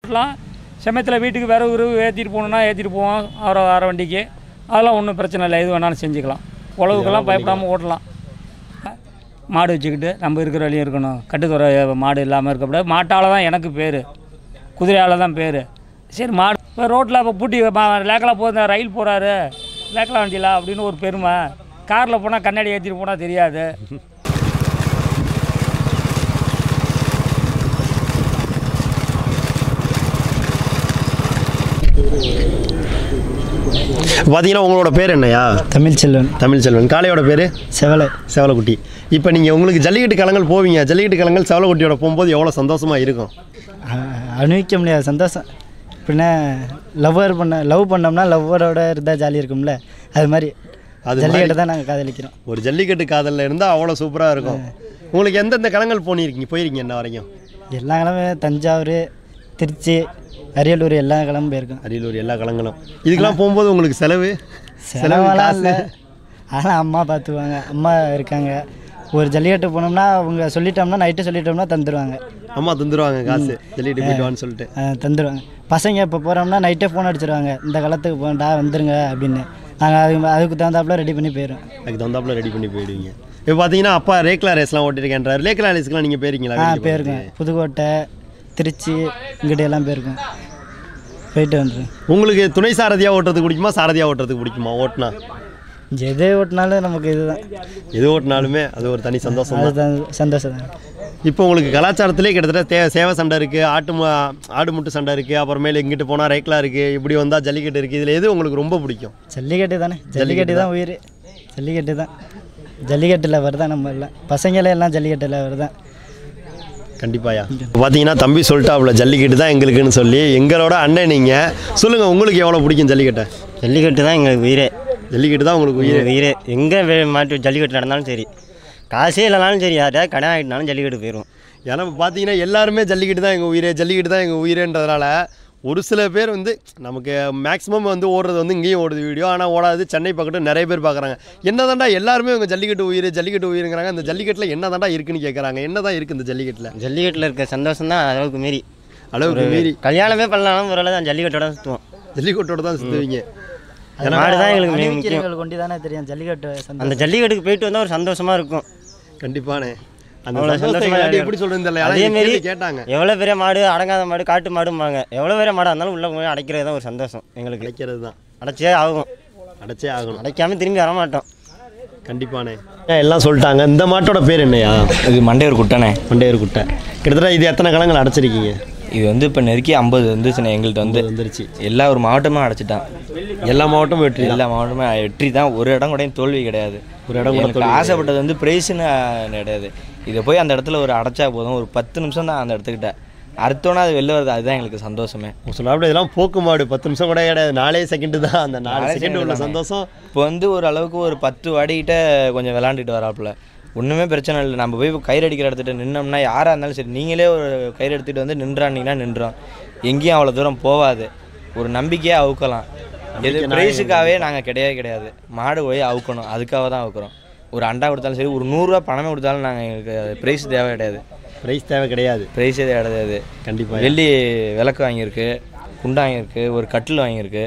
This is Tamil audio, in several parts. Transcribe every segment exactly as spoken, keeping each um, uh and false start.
ஓட்டலாம். சமயத்தில் வீட்டுக்கு விறகு விறகு ஏற்றிட்டு போகணுன்னா ஏற்றிட்டு போவோம் அரை அரை வண்டிக்கு. அதெல்லாம் ஒன்றும் பிரச்சனை இல்லை, எது வேணாலும் செஞ்சுக்கலாம். உழவுக்கெல்லாம் பயப்படாமல் ஓட்டலாம். மாடு வச்சுக்கிட்டு நம்ம இருக்கிற வழியும் இருக்கணும். கட்டுத்துறை மாடு இல்லாமல் இருக்கக்கூடாது. மாட்டால் தான் எனக்கு பேர், குதிரையால் தான் பேர். சரி மாடு இப்போ ரோட்டில் இப்போ பூட்டி லேக்கலாக போகிற ரயில் போகிறாரு லேக்கலா வண்டியில் அப்படின்னு ஒரு பெருமை. காரில் போனால் கண்ணாடி ஏற்றிட்டு போனால் தெரியாது. பார்த்தீங்கன்னா உங்களோட பேர் என்னையா? தமிழ் செல்வன். தமிழ் செல்வன். காளையோட பேர் செவலை செவலைக்குட்டி. இப்போ நீங்கள் உங்களுக்கு ஜல்லிக்கட்டு கலங்கள் போவீங்க, ஜல்லிக்கட்டு கலங்கள் செவலைக்குட்டியோட போகும்போது எவ்வளோ சந்தோஷமாக இருக்கும்? அனுபவிக்க முடியாது சந்தோஷம். பின்ன லவ்வர் பண்ண லவ் பண்ணோம்னா லவ்வரோட இருந்தால் ஜாலியாக இருக்கும்ல, அது மாதிரி அது ஜல்லிக்கட்டு தான் நாங்கள் காதலிக்கிறோம். ஒரு ஜல்லிக்கட்டு காதலில் இருந்தால் அவ்வளோ சூப்பராக இருக்கும். உங்களுக்கு எந்தெந்த கலங்கள் போனிருக்கீங்க போயிருக்கீங்க என்ன வரைக்கும்? எல்லா கிழமை தஞ்சாவூர், திருச்சி, அரியலூர் எல்லா கிழமும் போயிருக்கோம். அரியலூர் எல்லா கலங்களும். இதுக்கெல்லாம் போகும்போது உங்களுக்கு செலவு செலவெல்லாம் இல்லை, ஆனால் அம்மா பார்த்துக்குவாங்க. அம்மா இருக்காங்க. ஒரு ஜல்லிக்கட்டு போனோம்னா அவங்க சொல்லிட்டோம்னா நைட்டு சொல்லிட்டோம்னா தந்துடுவாங்க. அம்மா தந்துடுவாங்க காசு, ஜல்லிக்கட்டு போயிட்டுவான்னு சொல்லிட்டு தந்துடுவாங்க. பசங்க இப்போ போகிறோம்னா நைட்டே ஃபோன் அடிச்சிடுவாங்க, இந்த காலத்துக்கு போண்டா வந்துருங்க அப்படின்னு. நாங்கள் அதுக்கு அதுக்கு தகுந்தாப்புல ரெடி பண்ணி போயிடுவோம். அதுக்கு தகுந்தாப்புல ரெடி பண்ணி போயிடுவீங்க. இப்போ பார்த்தீங்கன்னா அப்பா ரேக்லா ரேஸ்லாம் ஓட்டிருக்கேன்றார். ரேக்லா ரேஸ்க்குலாம் நீங்கள் போயிருக்கீங்களா? ஆ போயிருக்கேன். புதுக்கோட்டை, திருச்சி இங்கிட்ட எல்லாம் போயிருக்கேன், போயிட்டு வந்துடுறேன். உங்களுக்கு துணை சாரதியாக ஓட்டுறதுக்கு பிடிக்குமா சாரதியாக ஓட்டுறதுக்கு பிடிக்குமா? ஓட்டினா எது ஓட்டினாலும் நமக்கு இதுதான், எது ஓட்டினாலுமே அது ஒரு தனி சந்தோஷம் தான், சந்தோஷம் தான். இப்போ உங்களுக்கு கலாச்சாரத்திலே கிட்டத்தட்ட தே சேவை சண்டை இருக்குது, ஆட்டு ஆடு முட்டு சண்டை இருக்குது, அப்புறமேல இங்கிட்டு போனால் ரேக்லா இருக்குது, இப்படி வந்தால் ஜல்லிக்கட்டு இருக்குது. இதில் எது உங்களுக்கு ரொம்ப பிடிக்கும்? ஜல்லிக்கட்டு தானே, ஜல்லிக்கட்டு தான் உயிர். ஜல்லிக்கட்டு தான், ஜல்லிக்கட்டில் வருதான் நம்ம எல்லாம் பசங்களே எல்லாம் ஜல்லிக்கட்டில் வருதான். கண்டிப்பாயா. பார்த்தீங்கன்னா தம்பி சொல்லிட்டாப்புல ஜல்லிக்கட்டு தான் எங்களுக்குன்னு சொல்லி. எங்களோட அண்ணன் நீங்கள் சொல்லுங்கள், உங்களுக்கு எவ்வளோ பிடிக்கும் ஜல்லிக்கட்டை? ஜல்லிக்கட்டு தான் எங்களுக்கு உயிரே. ஜல்லிக்கட்டு தான் உங்களுக்கு உயிர் உயிரே. எங்கே மாட்டு ஜல்லிக்கட்டு நடந்தாலும் சரி, காசே இல்லைனாலும் சரி, யாரையாவது கடை ஆகிட்டனாலும் ஜல்லிக்கட்டு போயிடும். ஏன்னா பார்த்தீங்கன்னா எல்லாருமே ஜல்லிக்கட்டு தான் எங்கள் உயிரே, ஜல்லிக்கட்டு தான் எங்கள் உயிரேன்றதுனால ஒரு சில பேர் வந்து நமக்கு மேக்ஸிமம் வந்து ஓடுறது வந்து இங்கேயும் ஓடுது வீடியோ, ஆனால் ஓடாது சென்னை பக்கத்து நிறைய பேர் பார்க்குறாங்க. என்ன தாண்டா எல்லாருமே இவங்க ஜல்லிக்கட்டு உயிர் ஜல்லிக்கட்டு உயிருங்கிறாங்க. அந்த ஜல்லிக்கட்டில் என்ன தாண்டா இருக்குன்னு கேட்குறாங்க. என்ன தான் இருக்குது இந்த ஜல்லிக்கட்டில்? ஜல்லிக்கட்டில் இருக்க சந்தோஷம் தான் அளவுக்கு மீறி, அளவுக்கு மீறி. கல்யாணமே பண்ணலாம் ஒரு தான் ஜல்லிக்கட்டோட தான் சுற்றுவோம். ஜல்லிக்கட்டோட தான் சுற்றுவீங்க. மாடு தான் எங்களுக்கு மெயின் முக்கியம். கொண்டு தானே தெரியும் ஜல்லிக்கட்டு. அந்த ஜல்லிக்கட்டுக்கு போயிட்டு வந்தால் ஒரு சந்தோஷமாக இருக்கும். கண்டிப்பானே. அந்த சந்தோஷமாக எப்படி சொல்கிறது? அதேமாரி கேட்டாங்க எவ்வளோ பெரிய மாடு, அடங்காத மாடு, காட்டு மாடும்பாங்க. எவ்வளோ பெரிய மாடாக இருந்தாலும் உள்ளே போய் அடைக்கிறது தான் ஒரு சந்தோஷம் எங்களுக்கு. அடைக்கிறது தான், அடைச்சே ஆகும், அடைச்சே ஆகணும். அடைக்காமல் திரும்பி வரமாட்டோம். கண்டிப்பானே. எல்லாம் சொல்லிட்டாங்க. இந்த மாட்டோட பேர் என்னையா? இது மண்டையூர் குட்டைண்ணே. மண்டையூர் குட்டை. கிட்டத்தட்ட இது எத்தனை கலங்கள் அடைச்சிருக்கீங்க? இது வந்து இப்போ நெருக்கி ஐம்பது வந்துச்சுண்ணே. எங்கள்கிட்ட வந்து வந்துருச்சு. எல்லா ஒரு மாவட்டமும் அடைச்சிட்டான். எல்லா மாவட்டமும் வெற்றி, எல்லா மாவட்டமும் வெற்றி தான். ஒரு இடம் கூட தோல்வி கிடையாது. ஒரு இடம் கூட ஆசைப்பட்டது வந்து ப்ரைஸுன்னு கிடையாது. இதை போய் அந்த இடத்துல ஒரு அடைச்சா போதும், ஒரு பத்து நிமிஷம் தான் அந்த இடத்துக்கிட்ட அறுத்தோன்னா அது வெளில வருது. அதுதான் எங்களுக்கு சந்தோஷமே. சொல்லாப்படி இதெல்லாம் போக்கு மாடு பத்து நிமிஷம் கூட கிடையாது, நாலே செகண்டு தான். அந்த நாலு செகண்ட் உள்ள சந்தோஷம். இப்போ வந்து ஒரு அளவுக்கு ஒரு பத்து வாடிக்கிட்ட கொஞ்சம் விளாண்டுட்டு வராப்புல, ஒன்றுமே பிரச்சனை இல்லை. நம்ம போய் கயிறு அடிக்கிற இடத்துட்டு நின்னோம்னா யாராக இருந்தாலும் சரி, நீங்களே ஒரு கயிறு எடுத்துகிட்டு வந்து நின்றானீங்கன்னா நின்றோம். எங்கேயும் அவ்வளோ தூரம் போகாது. ஒரு நம்பிக்கையாக அவுக்கலாம். எது ப்ரைஸுக்காகவே நாங்கள் கிடையவே கிடையாது. மாடு போய் அவுக்கணும், அதுக்காக தான் அவுக்கிறோம். ஒரு அண்டா கொடுத்தாலும் சரி, ஒரு நூறுரூவா பணமே கொடுத்தாலும் நாங்கள் எங்களுக்கு ப்ரைஸ் தேவை கிடையாது. ப்ரைஸ் தேவை கிடையாது, ப்ரைஸே தேவை கிடையாது. கண்டிப்பாக வெள்ளி விளக்கு வாங்கியிருக்கு, குண்டா வாங்கியிருக்கு, ஒரு கட்டில் வாங்கியிருக்கு,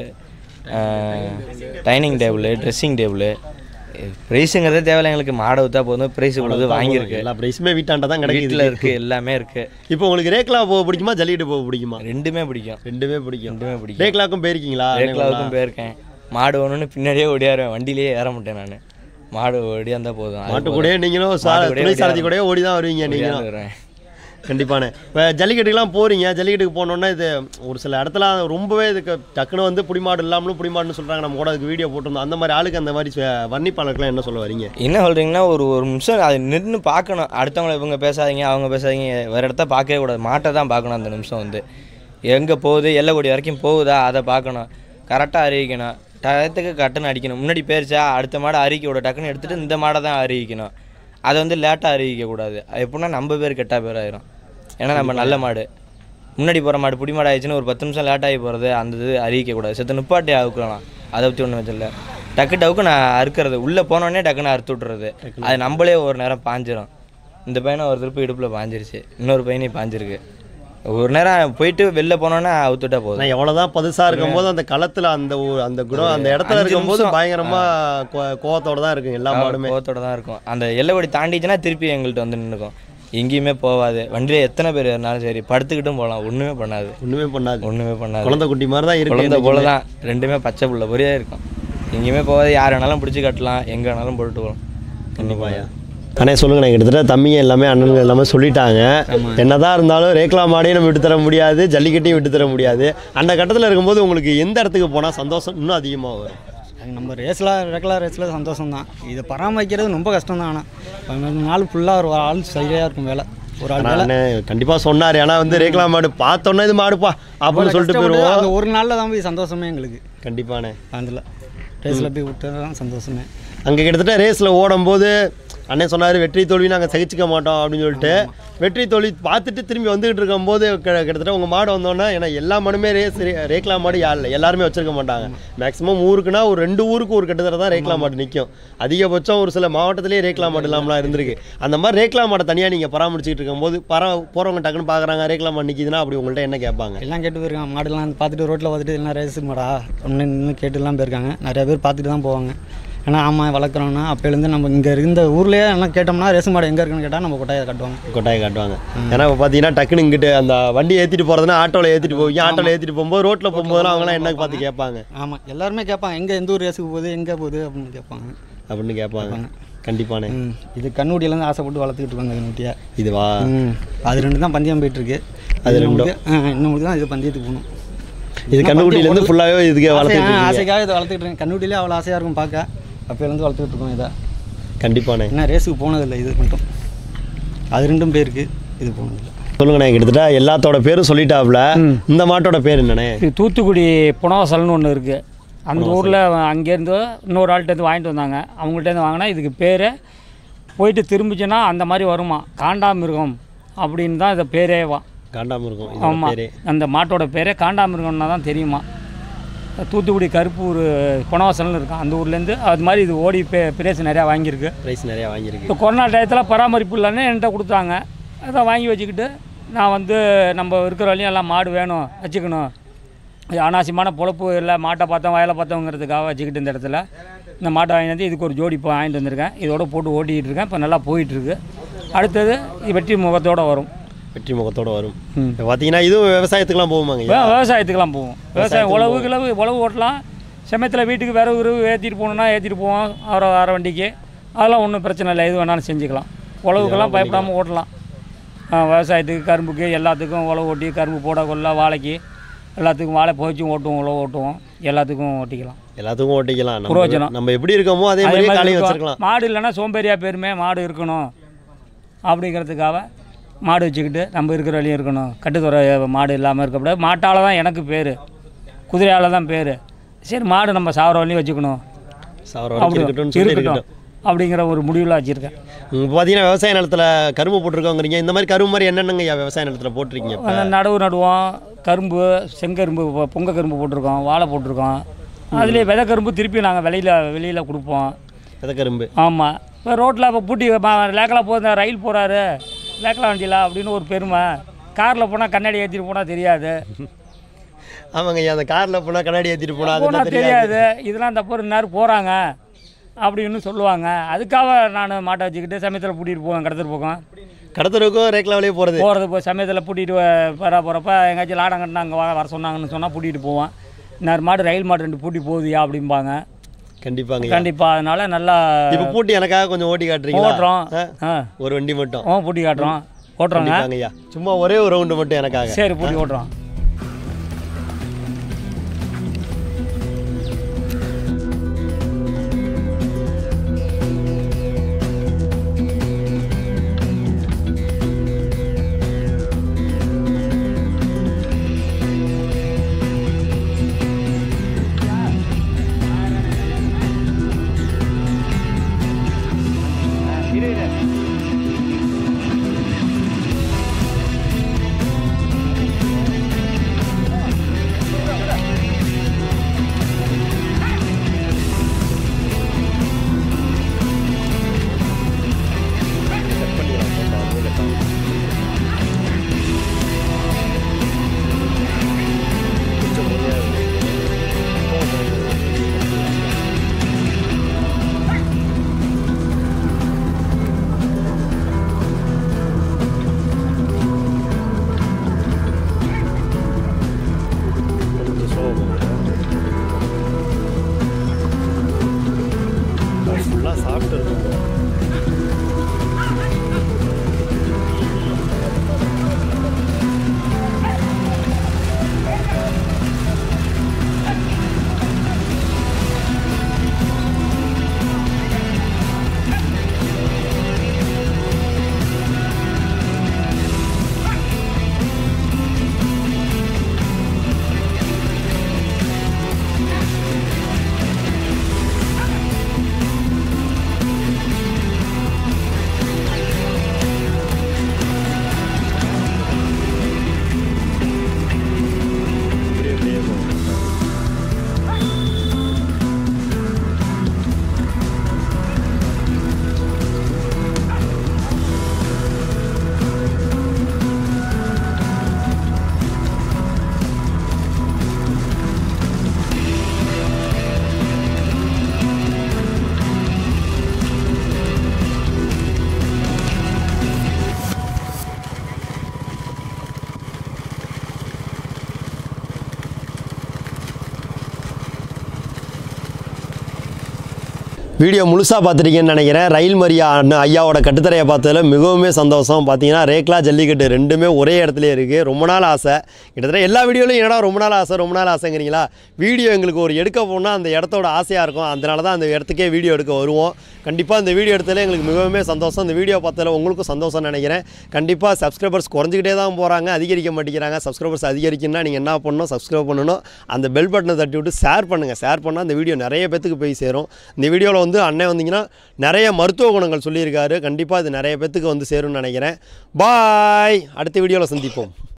டைனிங் டேபிள், ட்ரெஸ்ஸிங் டேபிள். ப்ரைஸுங்கிறதே தேவையில்லை எங்களுக்கு. மாடை ஊற்றா போதும், ப்ரைஸ் உள்ளது வாங்கியிருக்கு. எல்லா ப்ரைஸுமே வீட்டாண்டா தான் கிடைக்கிதுல இருக்குது, எல்லாமே இருக்குது. இப்போ உங்களுக்கு ரேக்லா போக பிடிக்குமா ஜல்லிக்கட்டு போக பிடிக்குமா? ரெண்டுமே பிடிக்கும். ரெண்டுமே பிடிக்கும் ரெண்டுமே பிடிக்கும். ரேக்லாவுக்கும் போயிருக்கீங்களா? ரேக்லாவுக்கும் போயிருக்கேன். மாடு வேணும்னு பின்னாடியே ஓடியாருவேன், வண்டியிலேயே ஏற மாட்டேன் நான். மாடு ஓடியாந்தால் போதும். மாட்டு கூடயே நீங்களும் துணை சாரதி கூடயே ஓடி தான் வருவீங்க நீங்களும். கண்டிப்பானே. இப்போ ஜல்லிக்கட்டுக்கெலாம் போகிறீங்க, ஜல்லிக்கட்டுக்கு போனோன்னா இது ஒரு சில இடத்துல ரொம்பவே இதுக்கு டக்குன்னு வந்து புடிமாடு இல்லாமலும் புடிமாடுன்னு சொல்கிறாங்க. நம்ம கூட அதுக்கு வீடியோ போட்டிருந்தோம். அந்த மாதிரி ஆளுக்கு அந்த மாதிரி வர்ணிப்பாளருக்குலாம் என்ன சொல்ல வரீங்க? என்ன சொல்கிறீங்கன்னா, ஒரு ஒரு நிமிஷம் அது நின்று பார்க்கணும். அடுத்தவங்களை இவங்க பேசாதீங்க, அவங்க பேசாதீங்க, வேறு இடத்த பார்க்கவே கூடாது. மாட்டை தான் பார்க்கணும். அந்த நிமிஷம் வந்து எங்கே போகுது, எல்லைக்கொடி வரைக்கும் போகுதா அதை பார்க்கணும். கரெக்டாக அறிவிக்கணும். டயத்துக்கு கட்டுன்னு அடிக்கணும். முன்னாடி பேரிச்சா அடுத்த மாடை அறிவிக்க டக்குன்னு எடுத்துகிட்டு இந்த மாடை தான் அறிவிக்கணும். அதை வந்து லேட்டாக அறிவிக்கக்கூடாது. எப்படின்னா நம்ம பேர் கெட்டா பேர் ஆயிரும். ஏன்னா நம்ம நல்ல மாடு முன்னாடி போகிற மாடு புடி மாடு ஆயிடுச்சுன்னு ஒரு பத்து நிமிஷம் லேட்டாகி போகிறது அந்த இது அறிவிக்கக்கூடாது. செத்த நிப்பாட்டி அவுக்கலாம். அதை பற்றி ஒன்றும் வச்சில்ல. டக்கு டவுக்கு நான் அறுக்கிறது, உள்ளே போனோடனே டக்குன்னு அறுத்து விட்றது. அது நம்மளே ஒரு நேரம் பாஞ்சிரும். இந்த பையனை ஒரு திருப்பி இடுப்பில் பாஞ்சிருச்சு, இன்னொரு பையனையும் பாஞ்சிருக்கு. ஒரு நேரம் போயிட்டு வெளில போனோன்னா அவுத்துட்டா போதும். எவ்வளோதான் பதுசாக இருக்கும்போது அந்த களத்தில் அந்த அந்த குணம் அந்த இடத்துல இருக்கும்போது பயங்கரமாக கோவத்தோட தான் இருக்கும். எல்லா மாடுமே கோவத்தோட தான் இருக்கும். அந்த எல்லைப்படி தாண்டிச்சுன்னா திருப்பி எங்கள்கிட்ட வந்து நின்றுக்கும். எங்கேயுமே போகாது. வண்டியில் எத்தனை பேர் இருந்தாலும் சரி படுத்துக்கிட்டும் போகலாம். ஒன்றுமே பண்ணாது. ஒன்றுமே பண்ணாது ஒன்றுமே பண்ணாது குழந்தை குட்டி மாதிரி தான் இருக்கும். குழந்தை போல தான் ரெண்டுமே பச்சை புள்ள பொரியாக இருக்கும். எங்கேயுமே போகாது. யார் வேணாலும் பிடிச்சி கட்டலாம். எங்கே வேணாலும் போட்டு போகலாம். கண்டிப்பாயா. அண்ணே சொல்லுங்கண்ணே, கிட்டத்தட்ட தம்பிங்க எல்லாமே அண்ணன்கள் எல்லாமே சொல்லிட்டாங்க. என்னதான் இருந்தாலும் ரேக்லா மாடையும் நம்ம விட்டு தர முடியாது, ஜல்லிக்கட்டையும் விட்டு தர முடியாது. அந்த கட்டத்தில் இருக்கும்போது உங்களுக்கு எந்த இடத்துக்கு போனால் சந்தோஷம் இன்னும் அதிகமாக வரும்? நம்ம ரேஸில் ரெகுலர் ரேஸில் சந்தோஷம் தான். இதை பராமரிக்கிறது ரொம்ப கஷ்டம் தான். ஆனால் பதினஞ்சு நாள் ஃபுல்லாக ஒரு ஆள் சரியாக இருக்கும் வேலை. ஒரு ஆள் வேலை கண்டிப்பாக சொன்னார். ஏன்னா வந்து ரேக்லா மாடு பார்த்தோன்னே இது மாடுப்பா அப்படின்னு சொல்லிட்டு போயிடுவோம். அந்த ஒரு நாளில் தான் போய் சந்தோஷமே எங்களுக்கு. கண்டிப்பாண்ணே. அதில் ரேஸில் போய் விட்டு தான் சந்தோஷமே. அங்கே கிட்டத்தட்ட ரேஸில் ஓடும்போது அண்ணே சொன்னார் வெற்றி தோல்வி நாங்கள் சகிச்சிக்க மாட்டோம் அப்படின்னு சொல்லிட்டு. வெற்றி தோல்வி பார்த்துட்டு திரும்பி வந்துகிட்டு இருக்கும்போது கிட்டத்தட்ட உங்கள் மாடு வந்தோன்னா, ஏன்னா எல்லா மாடுமே ரேஸ் ரேக்லா மாடு யார் எல்லாருமே வச்சுருக்க மாட்டாங்க. மேக்ஸிமம் ஊருக்குன்னா ஒரு ரெண்டு ஊருக்கு ஒரு கிட்டத்தட்ட தான் ரேக்லா மாடு நிற்கும். அதிகபட்சம் ஒரு சில மாவட்டத்திலேயே ரேக்லா மாடு இல்லாமலாம் இருந்திருக்கு. அந்த மாதிரி ரேக்லா மாடை தனியாக நீங்கள் பராமரிச்சுட்டு இருக்கும்போது பரா போகிறவங்க டக்குன்னு பார்க்குறாங்க ரேக்லா மாடு நிற்கிதுன்னா அப்படி உங்கள்கிட்ட என்ன கேட்பாங்க? எல்லாம் கேட்டு போயிருக்காங்க. மாடுலாம் பார்த்துட்டு ரோட்டில் பார்த்துட்டு எல்லாம் ரேஸ் மாடா ஒன்று நின்று கேட்டுலாம் போயிருக்காங்க. நிறையா பேர் பார்த்துட்டு தான் போவாங்க. ஏன்னா ஆமாம் வளர்க்குறோன்னா அப்போலேருந்து நம்ம இங்கே இருந்த ஊர்லேயே எல்லாம் கேட்டோம்னா ரேஸ் மாடு எங்கே இருக்குன்னு கேட்டால் நம்ம கொட்டாயை காட்டுவாங்க. கொட்டாயை காட்டுவாங்க. ஏன்னா இப்போ பார்த்தீங்கன்னா டக்குன்னு இங்கிட்டு அந்த வண்டி ஏற்றிட்டு போகிறதுனா ஆட்டோவில் ஏற்றிட்டு போவீங்க. ஆட்டோவில் ஏற்றிட்டு போகும்போது ரோட்டில் போகும்போதெல்லாம் அவங்களாம் என்ன பார்த்து கேட்பாங்க? ஆமாம் எல்லாருமே கேட்பாங்க எங்கே எந்த ஊர் ரேஸுக்கு போகுது எங்கே போகுது அப்படின்னு கேட்பாங்க. அப்படின்னு கேட்பாங்க. கண்டிப்பானே. இது கண்ணுடியிலேருந்து ஆசைப்பட்டு வளர்த்துக்கிட்டு இருக்காங்க கண்ணுட்டியாக. இதுவா? அது ரெண்டு தான் பந்தயம் போயிட்டுருக்கு. அது ரெண்டு இன்னும் தான் இது பந்தயத்துக்கு போகணும். இது கண்ணுக்குட்டிலேருந்து ஃபுல்லாகவே இதுக்கு வளர்த்து ஆசைக்காக இதை வளர்த்துக்கிட்டு இருக்கேன். கண்ணுட்டிலே அவ்வளோ ஆசையாக இருக்கும் பார்க்க. அப்போலேருந்து வளர்த்துக்கிட்டு இருக்கோம் இதை. கண்டிப்பாண்ணே. என்ன ரேஸுக்கு போனதில்லை இது மட்டும். அது ரெண்டும் பேருக்கு இது போனதில்லை. சொல்லுங்கண்ணே, கிட்டத்தட்ட எல்லாத்தோட பேரும் சொல்லிட்டாப்புல. இந்த மாட்டோட பேர் என்னண்ணே? தூத்துக்குடி புனவாசல்னு ஒன்று இருக்குது. அந்த ஊரில் அங்கேருந்து இன்னொரு ஆள்கிட்டேருந்து வாங்கிட்டு வந்தாங்க. அவங்கள்ட்டேருந்து வாங்கினா இதுக்கு பேர் போயிட்டு திரும்பிச்சுன்னா அந்த மாதிரி வருமா காண்டாமிருகம் அப்படின்னு தான் இதை பேரேவா. காண்டாமிருகம். ஆமாம், அந்த மாட்டோட பேரே காண்டாமிருகம்னா தான் தெரியுமா. தூத்துக்குடி கருப்பூர் புனவாசல்னு இருக்கும் அந்த ஊர்லேருந்து. அது மாதிரி இது ஓடி பே ப்ரைஸ் நிறையா வாங்கியிருக்கு. ப்ரைஸ் நிறையா வாங்கியிருக்கு. இப்போ கொரோனா டயத்தில் பராமரிப்பு இல்லைன்னு என்கிட்ட கொடுத்தாங்க. அதை வாங்கி வச்சுக்கிட்டு நான் வந்து நம்ம இருக்கிற வரையும் எல்லாம் மாடு வேணும் வச்சுக்கணும், அனாவசியமான பொழப்பு இல்லை மாட்டை பார்த்தோம் வயலை பார்த்தோங்கிறதுக்காக வச்சுக்கிட்டு இந்த இடத்துல இந்த மாட்டை வாங்கி வந்து இதுக்கு ஒரு ஜோடி இப்போ வாங்கிட்டு வந்திருக்கேன். இதோட போட்டு ஓட்டிகிட்டு இருக்கேன். இப்போ நல்லா போயிட்டுருக்கு. அடுத்தது வெற்றி முகத்தோடு வரும். வெற்றி முகத்தோடு வரும். பார்த்தீங்கன்னா இதுவும் விவசாயத்துக்குலாம் போகுமாங்க? விவசாயத்துக்கெலாம் போவோம். விவசாயம் உழவு கிழவு உழவு ஓட்டலாம். சமயத்தில் வீட்டுக்கு விறகு விறகு ஏற்றிட்டு போகணுன்னா ஏற்றிட்டு போவோம். அரை அரை வண்டிக்கு அதெல்லாம் ஒன்றும் பிரச்சனை இல்லை. எது வேணாலும் செஞ்சுக்கலாம். உழவுக்கெல்லாம் பயப்படாமல் ஓட்டலாம். விவசாயத்துக்கு கரும்புக்கு எல்லாத்துக்கும் உழவு ஓட்டி கரும்பு போட கொள்ள வாழைக்கு எல்லாத்துக்கும் வாழை போய்ச்சும் ஓட்டுவோம். உழவு ஓட்டுவோம். எல்லாத்துக்கும் ஓட்டிக்கலாம். எல்லாத்துக்கும் ஓட்டிக்கலாம். புரோஜனம் நம்ம எப்படி இருக்கோமோ அதே மாதிரி காலையும் வச்சுக்கலாம். மாடு இல்லைன்னா சோம்பேறியாக பேருமே மாடு இருக்கணும் அப்படிங்கிறதுக்காக மாடு வச்சுக்கிட்டு நம்ம இருக்கிற வழியும் இருக்கணும். கட்டுத்துறை மாடு இல்லாமல் இருக்கக்கூடாது. மாட்டால் தான் எனக்கு பேர், குதிரையால் தான் பேர். சரி மாடு நம்ம சாவர வழியும் வச்சுக்கணும் இருக்கட்டும் அப்படிங்கிற ஒரு முடிவில் வச்சுருக்கேன். பார்த்தீங்கன்னா விவசாய நிலத்தில் கரும்பு போட்டிருக்கோங்கிறீங்க. இந்த மாதிரி கரும்பு மாதிரி என்னென்னங்க விவசாய நிலத்தில் போட்டிருக்கீங்க? நடவு நடுவோம். கரும்பு செங்கரும்பு பொங்க கரும்பு போட்டிருக்கோம். வாழை போட்டிருக்கோம். அதுலேயே விதை கரும்பு திருப்பி நாங்கள் வெளியில் வெளியில் கொடுப்போம். விதை கரும்பு. ஆமாம். இப்போ ரோட்டில் இப்போ பூட்டி லேக்கலாக போகுது ரயில் போகிறாரு லேக்கலா வண்டியில் அப்படின்னு ஒரு பெருமை. காரில் போனால் கண்ணாடி ஏற்றிட்டு போனால் தெரியாது. ஆமாங்க ஐயா, அந்த காரில் போனால் கண்ணாடி ஏற்றிட்டு போனால் போனால் தெரியாது. இதெல்லாம் இந்த பொருள் நேரம் போகிறாங்க அப்படின்னு சொல்லுவாங்க. அதுக்காக நான் மாட்டை வச்சுக்கிட்டு சமயத்தில் பூட்டிகிட்டு போவேன். கடத்தல் போகும் கடத்தலுக்கும் ரேக்லாவிலேயே போகிறது போகிறது போய் சமயத்தில் பூட்டிகிட்டு வர போகிறப்ப எங்கேயாச்சும் லாடம் கட்டினா அங்கே வர சொன்னாங்கன்னு சொன்னால் பூட்டிகிட்டு போவேன். இன்னொரு மாடு ரயில் மாடு ரெண்டு பூட்டி போகுதியா அப்படிம்பாங்க. கண்டிப்பாங்க. கண்டிப்பாக. அதனால நல்லா இப்போ பூட்டி எனக்காக கொஞ்சம் ஓட்டி காட்டுறீங்க? ஓட்டுறோம். ஒரு வண்டி மட்டும் ஓ பூட்டி காட்டுறோம். ஓட்டுறோங்க ஐயா. சும்மா ஒரே ஒரு ரவுண்டு மட்டும் எனக்காக. சரி பூட்டி ஓட்டுறோம். வீடியோ முழுசாக பார்த்துருக்கீங்கன்னு நினைக்கிறேன். ரயில் மரியா அண்ணன் ஐயாவோட கட்டுத்தரையை பார்த்ததில் மிகவுமே சந்தோஷம். பார்த்தீங்கன்னா ரேக்லா ஜல்லிக்கட்டு ரெண்டுமே ஒரே இடத்துல இருக்குது. ரொம்ப நாள் ஆசை, கிட்டத்தட்ட எல்லா வீடியோலையும் என்னடா ரொம்ப நாள் ஆசை ரொம்ப நாள் ஆசைங்கிறீங்களா? வீடியோ எங்களுக்கு ஒரு எடுக்க போனால் அந்த இடத்தோட ஆசையாக இருக்கும். அதனால தான் அந்த இடத்துக்கே வீடியோ எடுக்க வருவோம். கண்டிப்பாக இந்த வீடியோ எடுத்ததில் எங்களுக்கு மிகவுமே சந்தோஷம். இந்த வீடியோ பார்த்ததில் உங்களுக்கும் சந்தோஷம்னு நினைக்கிறேன். கண்டிப்பாக சப்ஸ்கிரைபர்ஸ் குறைஞ்சிக்கிட்டே தான் போகிறாங்க, அதிகரிக்க மாட்டேங்கிறாங்க. சப்ஸ்கிரைபர்ஸ் அதிகரிக்கணும்னா நீங்கள் என்ன பண்ணணும்? சப்ஸ்கிரைப் பண்ணணும், அந்த பெல் பட்டனை தட்டி விட்டு ஷேர் பண்ணுங்கள். ஷேர் பண்ணால் அந்த வீடியோ நிறைய பேத்துக்கு போய் சேரும். இந்த வீடியோவில் வந்து அண்ணன் வந்தீங்கன்னா நிறைய மருத்துவ குணங்கள் சொல்லியிருக்காரு. கண்டிப்பாக இது நிறைய பேத்துக்கு வந்து சேரும்னு நினைக்கிறேன். பாய், அடுத்த வீடியோவில் சந்திப்போம்.